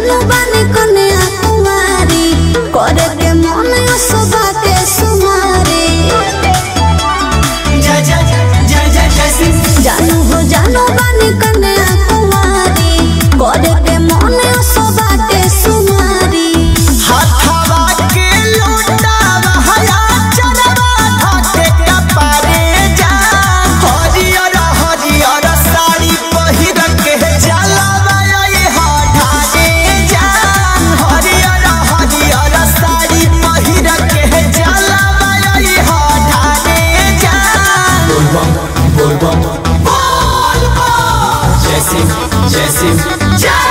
जानू बानी कन्या कुमारी करे के मन बाटे सुमारी। जय जय जय जय जय सिंह। जानू बानी कन्या कुमारी करे के मन बाटे सुमारी। हाथवा के लूटावा हया चरवा धाके कपारे जा। हरियर हरियर साड़ी पहिर के जलवा ये ढारे जा। हरियर हरियर साड़ी पहिर के जलवा ये ढारे जा। बोल बम बोल बम बोल बम। जय सिंह जय सिंह जय।